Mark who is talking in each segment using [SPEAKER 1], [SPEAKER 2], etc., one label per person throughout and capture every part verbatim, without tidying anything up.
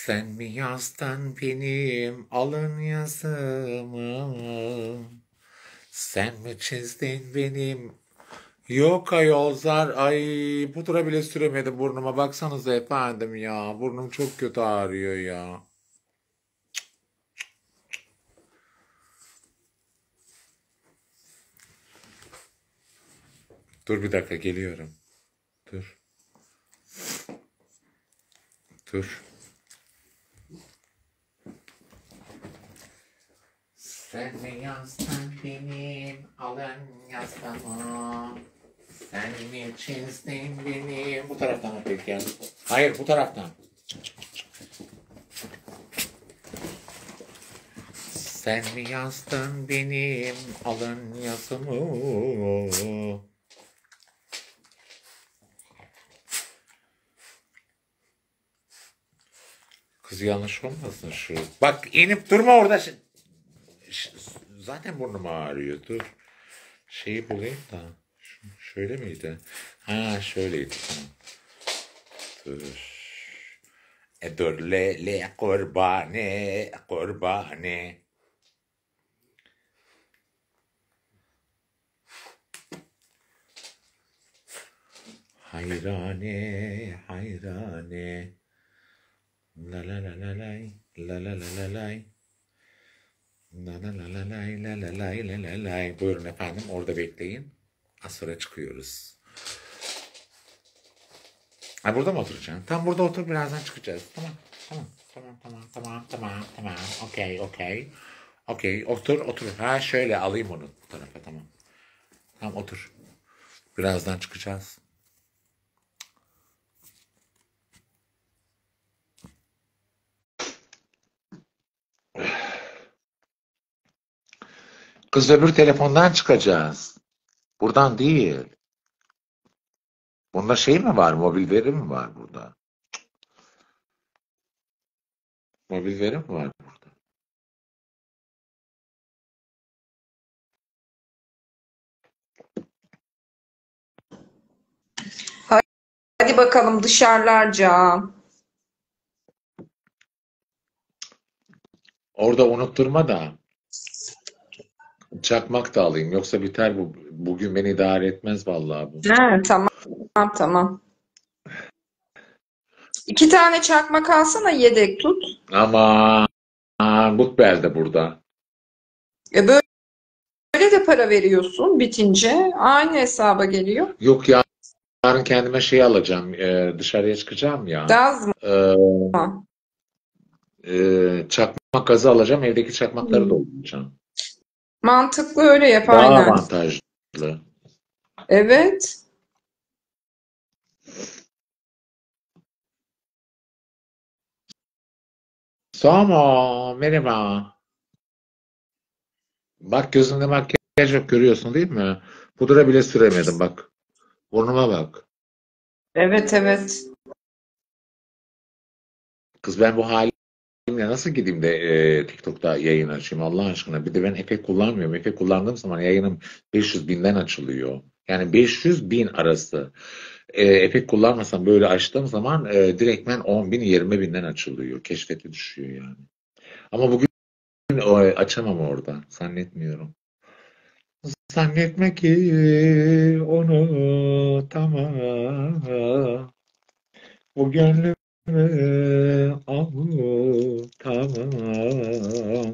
[SPEAKER 1] Sen mi yazdın benim alın yazımı? Sen mi çizdin benim? Yok ayol zar. Ay pudra bile süremedim burnuma. Baksanıza efendim ya. Burnum çok kötü ağrıyor ya. Dur bir dakika geliyorum. Dur. Dur. Sen mi yazdın benim alın yazmamı? Sen mi çizdin benim? Bu taraftan mı peki? Hayır bu taraftan. Sen mi yazdın benim alın yazımı? Kız yanlış olmasın şu. Bak inip durma orada. Ş- ş- Zaten burnum ağrıyor. Dur. Şeyi bulayım da. Şu- Şöyle miydi? Ha şöyleydi tamam. Dur. E dur le le kurbane kurbane. Hayrane hayrane. La la la la lay. La la la la lay. La la la la lay. La la lay la la lay. Buyurun efendim orada bekleyin. Az sonra çıkıyoruz. Ha burada mı oturacaksın? Tam burada otur birazdan çıkacağız. Tamam. Tamam. Tamam tamam tamam tamam tamam. Okey okey. Okey otur otur. Ha şöyle alayım onu bu tarafa tamam. Tamam otur. Birazdan çıkacağız. Kız öbür telefondan çıkacağız. Buradan değil. Bunda şey mi var? Mobil veri mi var burada? Mobil veri mi var burada?
[SPEAKER 2] Hadi bakalım dışarılarca.
[SPEAKER 1] Orada unutturma da çakmak da alayım. Yoksa biter bu. Bugün beni idare etmez vallahi bu.
[SPEAKER 2] Ha, tamam tamam. İki tane çakmak alsana yedek tut.
[SPEAKER 1] Ama Mutbel de burada.
[SPEAKER 2] E böyle de para veriyorsun bitince aynı hesaba geliyor.
[SPEAKER 1] Yok ya yarın kendime şey alacağım. Ee, dışarıya çıkacağım ya.
[SPEAKER 2] Gaz mı?
[SPEAKER 1] Ee, e, çakmak gazı alacağım. Evdeki çakmakları
[SPEAKER 2] Hmm.
[SPEAKER 1] dolduracağım.
[SPEAKER 2] Mantıklı öyle yap
[SPEAKER 1] Daha
[SPEAKER 2] aynen.
[SPEAKER 1] avantajlı.
[SPEAKER 2] Evet.
[SPEAKER 1] Tamam. Merhaba. Bak gözümde makyaj yok görüyorsun değil mi? Pudra bile süremedim bak. Burnuma bak.
[SPEAKER 2] Evet evet.
[SPEAKER 1] Kız ben bu halimle nasıl gideyim de e, TikTok'ta yayın açayım Allah aşkına. Bir de ben efekt kullanmıyorum. Efekt kullandığım zaman yayınım beş yüz binden açılıyor. Yani beş yüz bin arası. E, efekt kullanmasam böyle açtığım zaman e, direktmen on bin yirmi binden açılıyor. Keşfete düşüyor yani. Ama bugün o, açamam orada. Zannetmiyorum. Zannetme ki onu tamam. Bu gönlümü avutamam.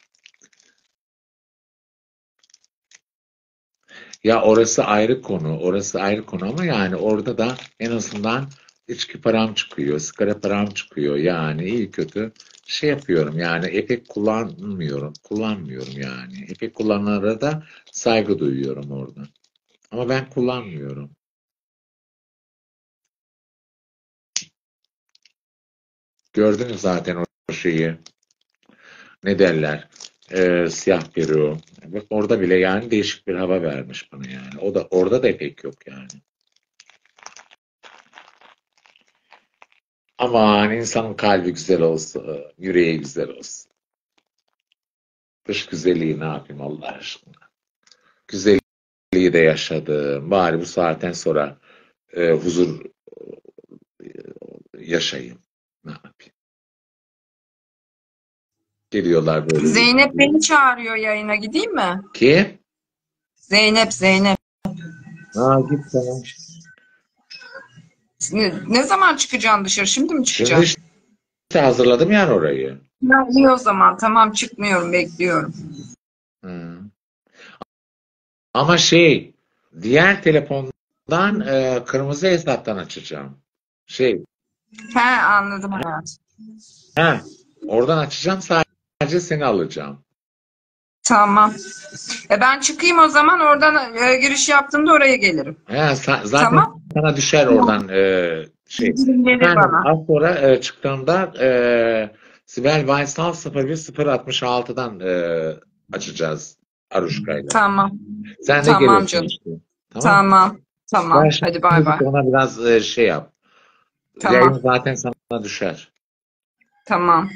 [SPEAKER 1] Ya orası ayrı konu, orası ayrı konu ama yani orada da en azından içki param çıkıyor, sigara param çıkıyor. Yani iyi kötü şey yapıyorum yani efekt kullanmıyorum, kullanmıyorum yani. Efekt kullananlara da saygı duyuyorum orada. Ama ben kullanmıyorum. Gördünüz zaten o şeyi. Ne derler? Ee, siyah peruğu. Bak orada bile yani değişik bir hava vermiş bana yani. O da orada da pek yok yani. Aman insanın kalbi güzel olsun, yüreği güzel olsun. Dış güzelliği ne yapayım Allah aşkına? Güzelliği de yaşadım. Bari bu saatten sonra e, huzur e, yaşayayım. Ne yapayım? Geliyorlar böyle.
[SPEAKER 2] Zeynep beni çağırıyor yayına, gideyim mi?
[SPEAKER 1] Ki?
[SPEAKER 2] Zeynep, Zeynep.
[SPEAKER 1] Ha git tamam.
[SPEAKER 2] Ne, ne zaman çıkacaksın dışarı? Şimdi mi
[SPEAKER 1] Şimdi
[SPEAKER 2] çıkacaksın?
[SPEAKER 1] işte hazırladım yani orayı.
[SPEAKER 2] Ya, iyi o zaman. Tamam, çıkmıyorum, bekliyorum.
[SPEAKER 1] Hı. Ama şey, diğer telefondan e, kırmızı hesaptan açacağım. Şey,
[SPEAKER 2] He, anladım hayatım.
[SPEAKER 1] ha, oradan açacağım, sadece seni alacağım.
[SPEAKER 2] Tamam. E ben çıkayım o zaman, oradan e, giriş yaptığımda oraya gelirim.
[SPEAKER 1] Ha, sa- zaten
[SPEAKER 2] Tamam.
[SPEAKER 1] sana düşer oradan e, şey.
[SPEAKER 2] Bildirim gelir
[SPEAKER 1] Efendim
[SPEAKER 2] bana.
[SPEAKER 1] az sonra e, çıktığımda e, Sibel Baysal sıfır bir sıfır altmış altıdan e, açacağız Aruşka'yla.
[SPEAKER 2] Tamam.
[SPEAKER 1] Sen de
[SPEAKER 2] Tamam
[SPEAKER 1] geliyorsun
[SPEAKER 2] canım.
[SPEAKER 1] işte. Tamam.
[SPEAKER 2] Tamam.
[SPEAKER 1] Ben
[SPEAKER 2] Tamam. Hadi bay
[SPEAKER 1] şimdi
[SPEAKER 2] bay.
[SPEAKER 1] git ona biraz e, şey yap. Yayın
[SPEAKER 2] Tamam.
[SPEAKER 1] zaten sana düşer.
[SPEAKER 2] Tamam.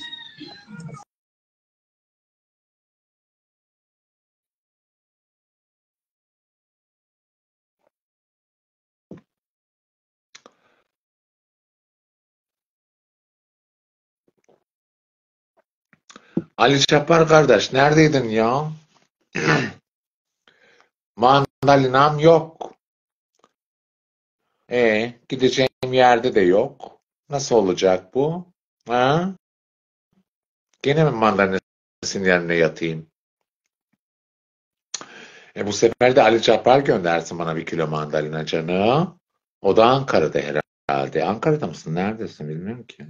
[SPEAKER 1] Ali Çapar kardeş neredeydin ya? Mandalinam yok. E, gideceğim yerde de yok. Nasıl olacak bu? Ha? Gene mi mandalinasının yanına yatayım? E bu sefer de Ali Cabbar göndersin bana bir kilo mandalina canım. O da Ankara'da herhalde. Ankara'da mısın? Neredesin bilmiyorum ki.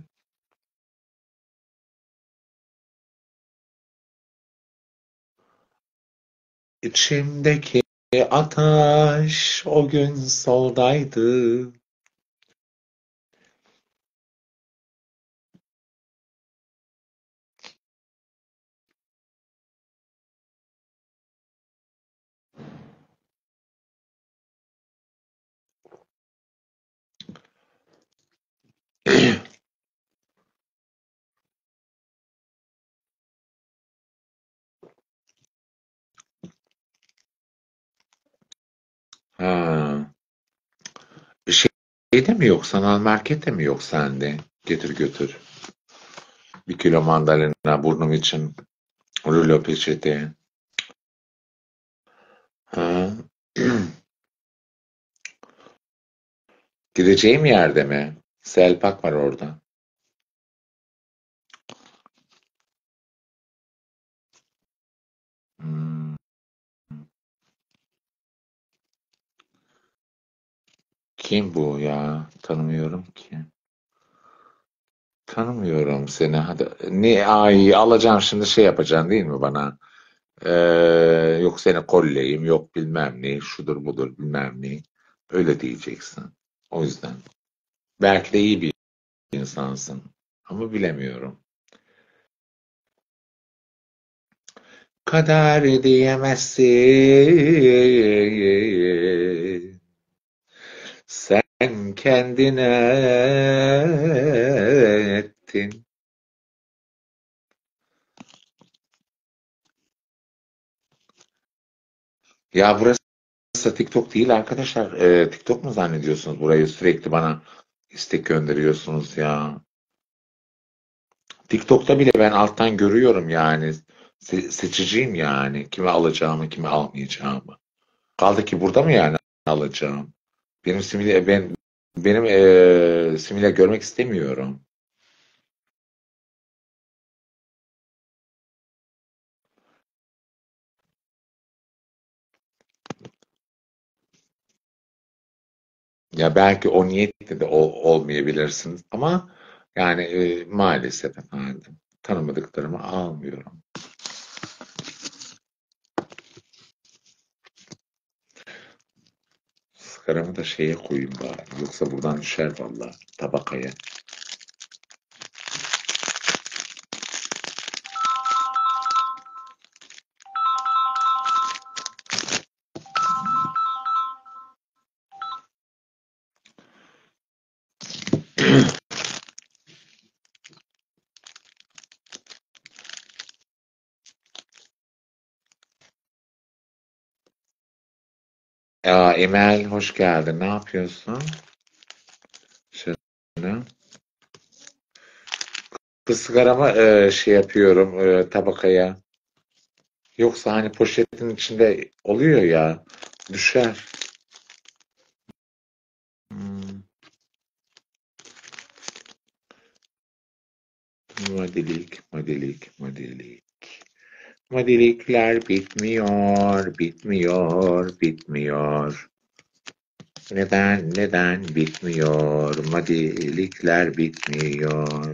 [SPEAKER 1] İçimdeki ateş o gün soldaydı. Ha. Şeyde mi yok? Sanal markette mi yok sende? Getir götür. Bir kilo mandalina burnum için. Rulo peçete. Ha. Gideceğim yerde mi? Selpak var orada. Hmm. Kim bu ya? Tanımıyorum ki. Tanımıyorum seni. Hadi. Ne? Ay alacağım şimdi şey yapacaksın değil mi bana? Ee, yok seni kolleyim, yok bilmem ne, şudur budur bilmem ne. Öyle diyeceksin. O yüzden. Belki de iyi bir insansın. Ama bilemiyorum. Kader diyemezsin. Sen kendine ettin. Ya burası TikTok değil arkadaşlar. Ee, TikTok mu zannediyorsunuz burayı? Sürekli bana istek gönderiyorsunuz ya. TikTok'ta bile ben alttan görüyorum yani. Se- seçiciyim yani. Kimi alacağımı, kimi almayacağımı. Kaldı ki burada mı yani alacağım? Benim simile ben benim eee simile görmek istemiyorum. Ya belki o niyetle de ol- olmayabilirsiniz ama yani eee, maalesef efendim tanımadıklarımı almıyorum. Sigaramı da şeye koyayım bari. Yoksa buradan düşer vallahi tabakaya. Ya Emel hoş geldin. Ne yapıyorsun? Şöyle. sigaramı e, şey yapıyorum e, tabakaya. Yoksa hani poşetin içinde oluyor ya, düşer. Hmm, Modelik, modelik, modelik. Modelikler bitmiyor, bitmiyor, bitmiyor. Neden, neden bitmiyor? Modelikler bitmiyor.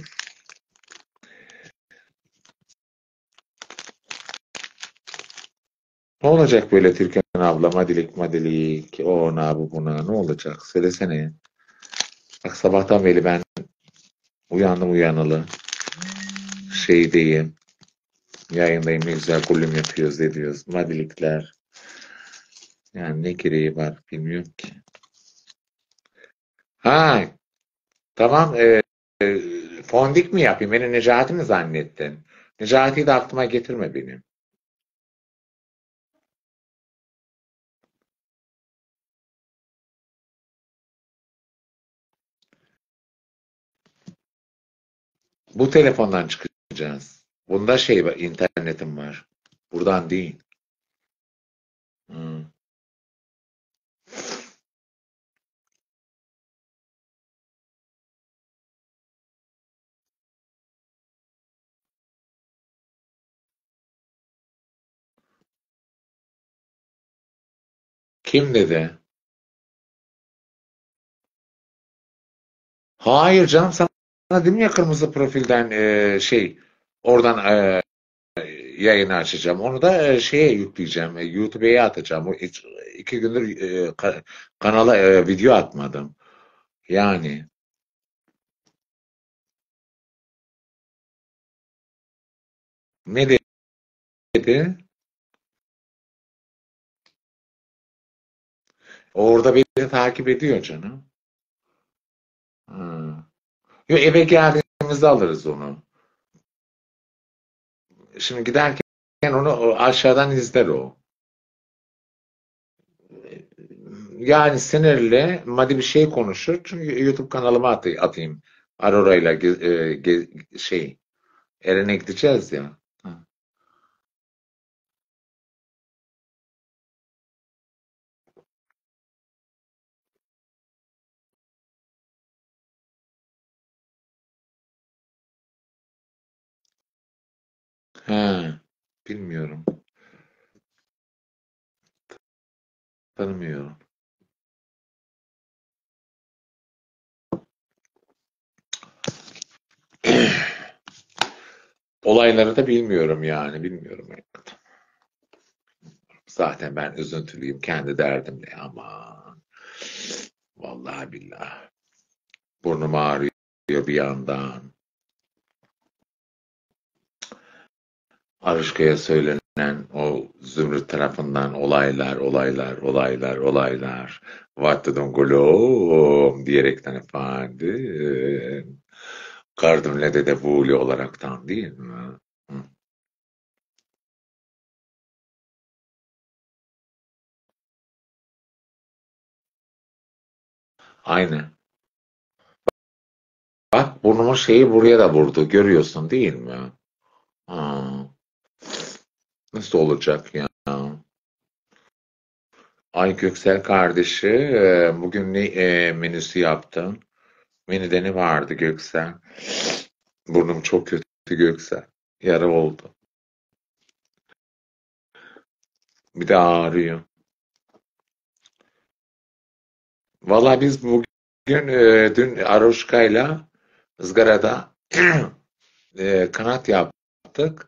[SPEAKER 1] Ne olacak böyle Türkan abla? Modelik, modelik. O ona, bu buna. Ne olacak? Söylesene. Bak sabahtan beri ben uyandım uyanalı. Şeydeyim. Yayındayım. Ne güzel kullüm yapıyoruz, ediyoruz. Modelikler. Yani ne gereği var bilmiyorum ki. Ha, tamam. E, e, fondik mi yapayım? Beni Necati mi zannettin? Necati'yi de aklıma getirme benim. Bu telefondan çıkacağız. Bunda şey var, internetim var. Buradan değil. Hı. Kim dedi? Hayır canım, sana dedim ya, kırmızı profilden e, şey oradan e, yayını açacağım. Onu da e, şeye yükleyeceğim. E, YouTube'a atacağım. O hiç- iki gündür e, ka- kanala e, video atmadım. Yani ne dedi? Orada beni takip ediyor canım. Hı. Yo, eve geldiğimizde alırız onu. Şimdi giderken onu o aşağıdan izler o. Yani sinirli, maddi bir şey konuşur. Çünkü YouTube kanalıma at atayım. Aurora'yla ge- e, ge- şey, Eren'e gideceğiz ya. Ha. Ha, bilmiyorum. Tanımıyorum. Olayları da bilmiyorum yani. Bilmiyorum. Zaten ben üzüntülüyüm. Kendi derdimle. Aman. Vallahi billahi. Burnum ağrıyor bir yandan. Arışka'ya söylenen o Zümrüt tarafından olaylar, olaylar, olaylar, olaylar. Vattıdım gülüm diyerekten efendim. Kardımle de de Vuli olaraktan değil mi? Hı. Aynı. Bak burnumun şeyi buraya da vurdu. Görüyorsun değil mi? Ha, nasıl olacak ya? Ay Göksel kardeşi e, bugün ne e, menüsü yaptın? Menüde ne vardı Göksel? Burnum çok kötü Göksel. Yara oldu. Bir de ağrıyor. Valla biz bugün e, dün Aroşka'yla ızgarada e, kanat yaptık.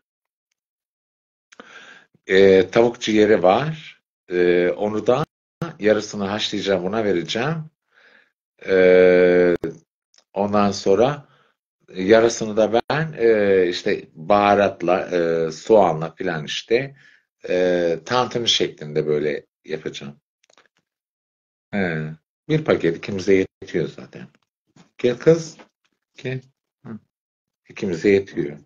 [SPEAKER 1] E, tavuk ciğeri var. E, onu da yarısını haşlayacağım, ona vereceğim. E, ondan sonra yarısını da ben e, işte baharatla, e, soğanla filan işte e, tantuni şeklinde böyle yapacağım. He. Bir paket ikimize yetiyor zaten. Gel kız. Gel. Hı. İkimize yetiyor.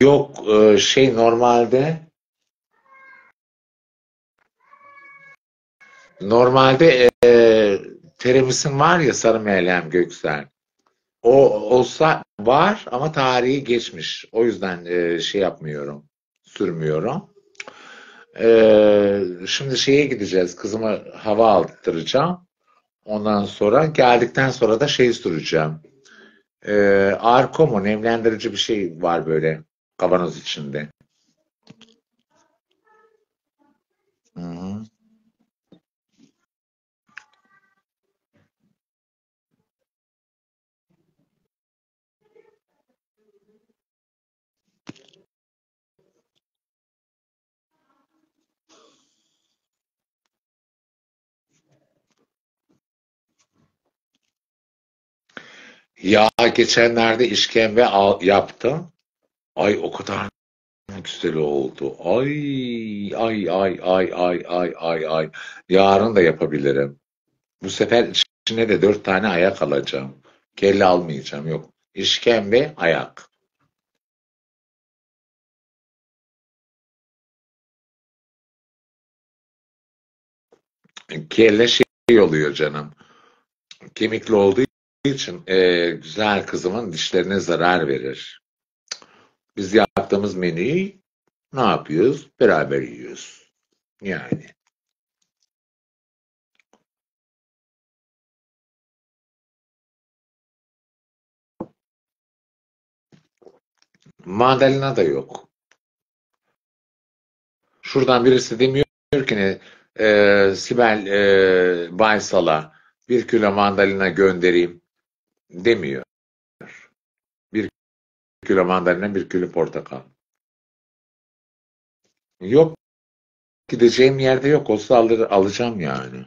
[SPEAKER 1] Yok e, şey normalde normalde e, teremisin var ya Sarı Meryem Göksel. O olsa var ama tarihi geçmiş. O yüzden e, şey yapmıyorum. Sürmüyorum. E, şimdi şeye gideceğiz. Kızıma hava aldıracağım. Ondan sonra geldikten sonra da şey süreceğim. E, Arko mu nemlendirici bir şey var böyle kavanoz içinde. Hı hı. Ya geçenlerde işkembe al, yaptım. Ay o kadar güzel oldu. Ay ay ay ay ay ay ay ay. Yarın da yapabilirim. Bu sefer içine de dört tane ayak alacağım. Kelle almayacağım yok. İşkembe ayak. Kelle şey oluyor canım. Kemikli olduğu için e, güzel kızımın dişlerine zarar verir. Biz yaptığımız menüyü ne yapıyoruz? Beraber yiyoruz. Yani. Mandalina da yok. Şuradan birisi demiyor ki ne, e, Sibel e, Baysal'a bir kilo mandalina göndereyim demiyor. Bir kilo mandalina, bir kilo portakal. Yok gideceğim yerde yok. Olsa alır, alacağım yani.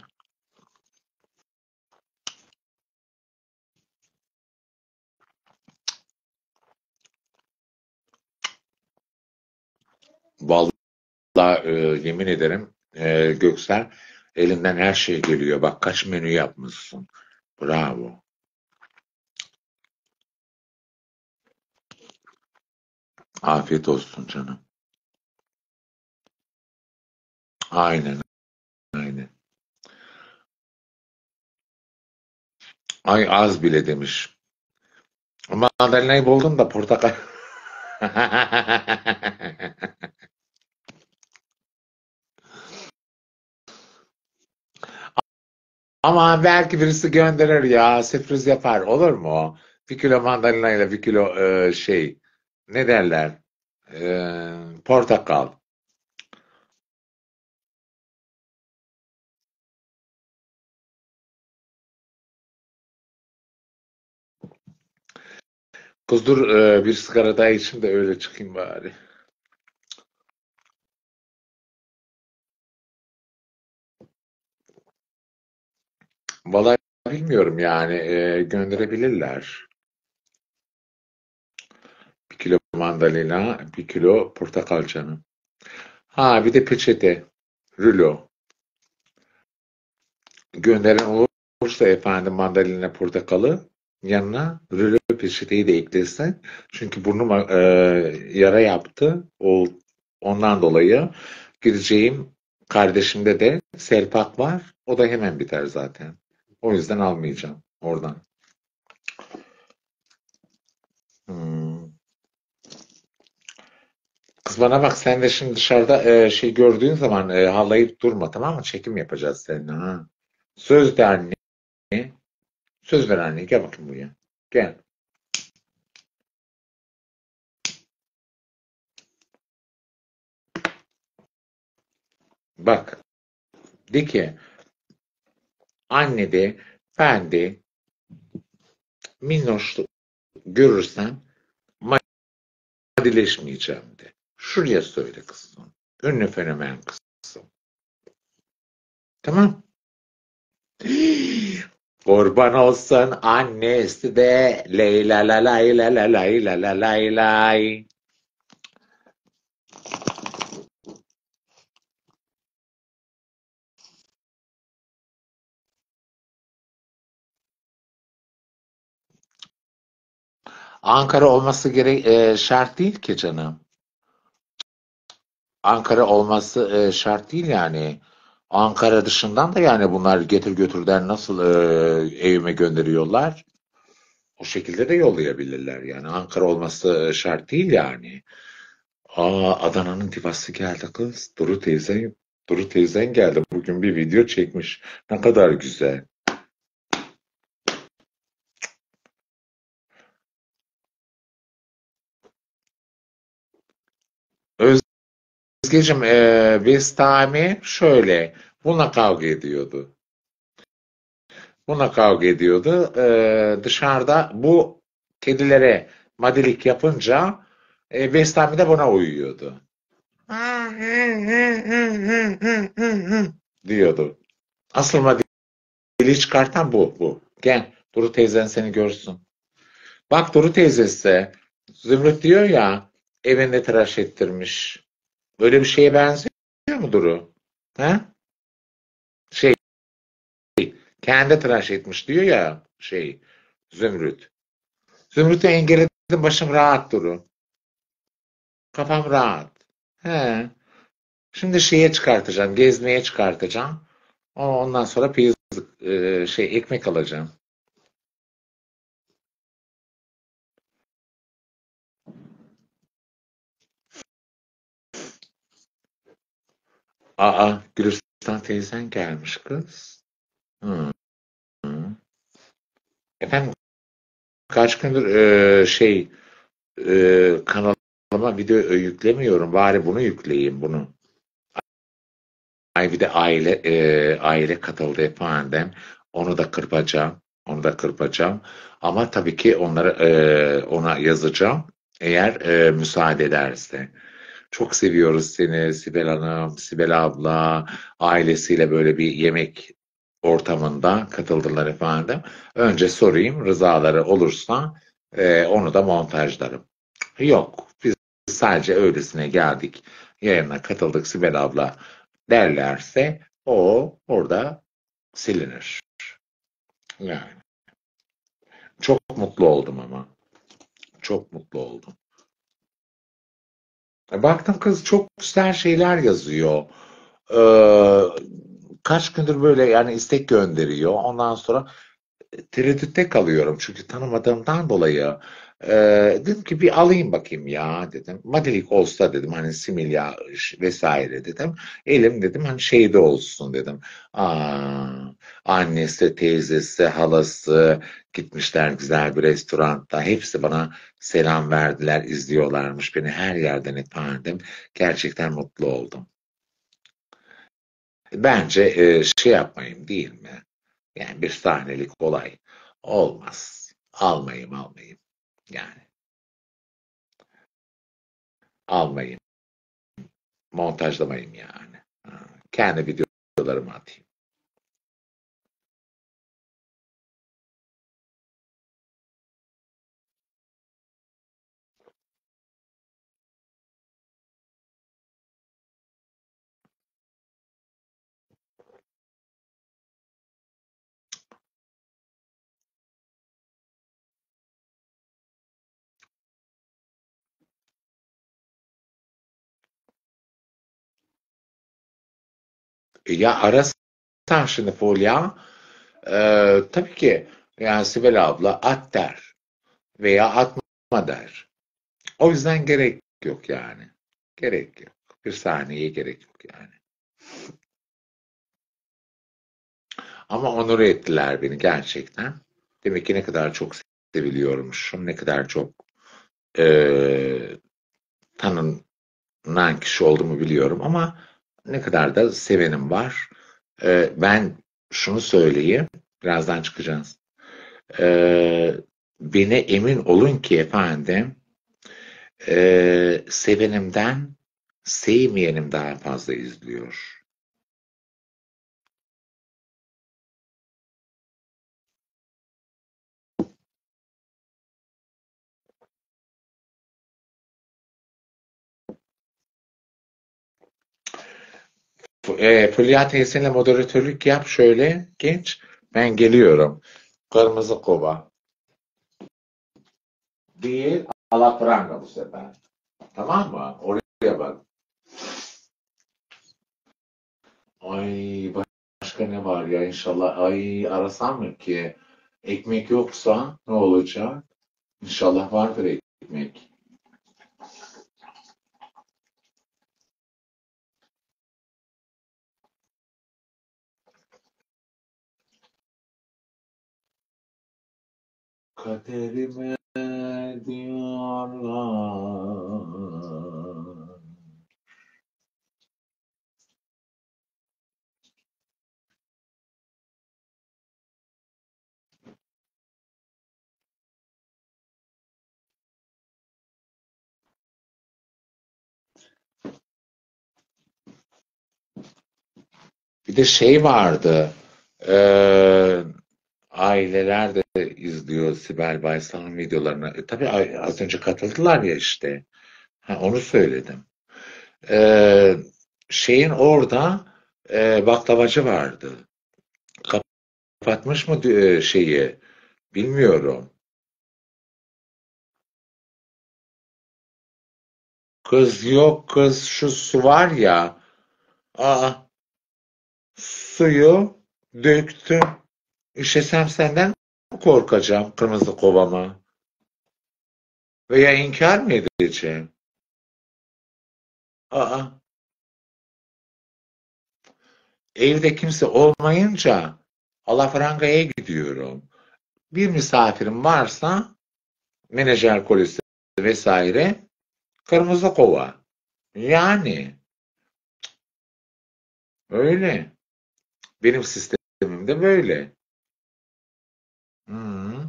[SPEAKER 1] Vallahi e, yemin ederim e, Göksel elinden her şey geliyor. Bak kaç menü yapmışsın. Bravo. Afiyet olsun canım. Aynen aynen. Ay az bile demiş. Mandalinayı buldum da portakal. Ama belki birisi gönderir ya. Sürpriz yapar. Olur mu? Bir kilo mandalina ile bir kilo e, şey ne derler? E, portakal. Kız dur e, bir sigara daha içeyim de öyle çıkayım bari. Vallahi bilmiyorum yani e, gönderebilirler. Bir kilo mandalina, bir kilo portakal canım. Ha bir de peçete, rulo. Gönderen olursa efendim mandalina portakalı yanına rulo peçeteyi de eklesin. Çünkü burnum e, yara yaptı. O, ondan dolayı gideceğim kardeşimde de Selpak var. O da hemen biter zaten. O yüzden almayacağım oradan. Hmm. Kız bana bak sen de şimdi dışarıda e, şey gördüğün zaman e, hallayıp durma tamam mı? Çekim yapacağız seninle ha. Söz de anne. Söz ver anne gel bakayım buraya. Gel. Bak de ki anne de ben de minnoşluk görürsem madileşmeyeceğim de. Şuraya söyle kızım. Ünlü fenomen kızım. Tamam. Kurban olsun annesi de Leyla la lay la la lay la la lay lay. Ankara olması gerek e, şart değil ki canım. Ankara olması e, şart değil yani. Ankara dışından da yani bunlar getir götürden nasıl e, evime gönderiyorlar? O şekilde de yollayabilirler yani. Ankara olması şart değil yani. Aa, Adana'nın divası geldi kız. Duru teyzen, Duru teyzen geldi. Bugün bir video çekmiş. Ne kadar güzel. Özgeciğim, e, Bestami şöyle. Bununla kavga ediyordu. Bununla kavga ediyordu. E, dışarıda bu kedilere madilik yapınca e, Bestami de buna uyuyordu. Diyordu. Asıl madili çıkartan bu. bu. Gel. Duru teyzen seni görsün. Bak Duru teyzesi. Zümrüt diyor ya evinde tıraş ettirmiş. Böyle bir şeye benziyor mu Duru? Ha? Şey, kendi tıraş etmiş diyor ya şey Zümrüt. Zümrüt'ü engelledim, başım rahat Duru. Kafam rahat. He. Şimdi şeye çıkartacağım, gezmeye çıkartacağım. Ondan sonra pizza, e, şey ekmek alacağım. Aa, Gülistan teyzen gelmiş kız. Hı, hı. Efendim, kaç gündür e, şey e, kanalıma video yüklemiyorum. Bari bunu yükleyeyim bunu. Ay bir de aile e, aile katıldı efendim. Onu da kırpacağım. Onu da kırpacağım. Ama tabii ki onları e, ona yazacağım. Eğer e, müsaade ederse. Çok seviyoruz seni Sibel Hanım, Sibel abla. Ailesiyle böyle bir yemek ortamında katıldılar efendim. Önce sorayım, rızaları olursa e, onu da montajlarım. Yok, biz sadece öylesine geldik, yayına katıldık Sibel abla derlerse o orada silinir. Yani çok mutlu oldum ama. Çok mutlu oldum. E, Baktım kız çok güzel şeyler yazıyor. Ee, kaç gündür böyle yani istek gönderiyor. Ondan sonra tereddütte kalıyorum çünkü tanımadığımdan dolayı. Ee, dedim ki bir alayım bakayım ya dedim. Madilik olsa dedim hani similya vesaire dedim. Elim dedim hani şeyde olsun dedim. Aa, annesi, teyzesi, halası gitmişler güzel bir restoranda. Hepsi bana selam verdiler, izliyorlarmış beni her yerden efendim. Gerçekten mutlu oldum. Bence e, şey yapmayayım değil mi? Yani bir sahnelik olay olmaz. Almayayım almayayım. Yani almayayım. Montajlamayayım yani. Ha, kendi videolarımı atayım. E, ya arasan şimdi Fulya e, tabii ki yani Sibel abla at der veya atma der. O yüzden gerek yok yani. Gerek yok. Bir saniyeye gerek yok yani. Ama onur ettiler beni gerçekten. Demek ki ne kadar çok seviliyormuşum, ne kadar çok e, tanınan kişi olduğumu biliyorum ama ne kadar da sevenim var. E, ben şunu söyleyeyim, birazdan çıkacağız. E, beni emin olun ki efendim, e, sevenimden sevmeyenim daha fazla izliyor. E, Fulya teyzenle moderatörlük yap şöyle genç. Ben geliyorum. Kırmızı kova. Değil, alafranga bu sefer. Tamam mı? Oraya bak. Ay başka ne var ya inşallah. Ay arasam mı ki? Ekmek yoksa ne olacak? İnşallah vardır ekmek. Kaderime diyorlar. Bir de şey vardı. Eee aileler de izliyor Sibel Baysal'ın videolarını. E, tabii a- az önce katıldılar ya işte. Ha, onu söyledim. Eee, şeyin orada e, baklavacı vardı. Kapatmış mı di- e, şeyi? Bilmiyorum. Kız yok kız şu su var ya. Aa, suyu döktüm. İşesem senden mi korkacağım kırmızı kovama? Veya inkar mı edeceğim? Aa, evde kimse olmayınca alafrangaya gidiyorum. Bir misafirim varsa menajer kolisi vesaire kırmızı kova. Yani öyle. Benim sistemim de böyle. Hı.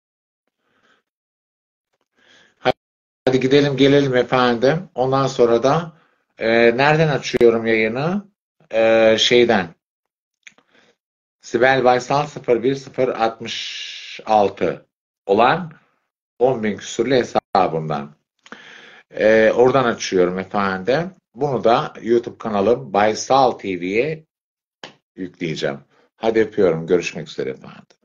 [SPEAKER 1] Hadi gidelim gelelim efendim. Ondan sonra da e, nereden açıyorum yayını? E, şeyden. Sibel Baysal sıfır bir sıfır altmış altı olan on bin küsurlu hesabımdan. E, oradan açıyorum efendim. Bunu da YouTube kanalım Baysal T V'ye yükleyeceğim. Hadi öpüyorum. Görüşmek üzere efendim.